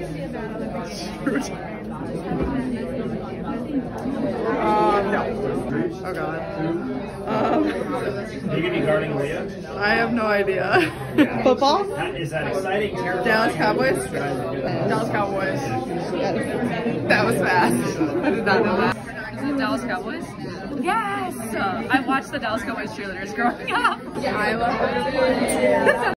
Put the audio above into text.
No. Oh god. Are you gonna be guarding Leah? I have no idea. Football? Is that exciting? Terrifying? Dallas Cowboys? Dallas Cowboys. That was fast. I did not know that. Is it Dallas Cowboys? Yes! I watched the Dallas Cowboys cheerleaders growing up. I love it.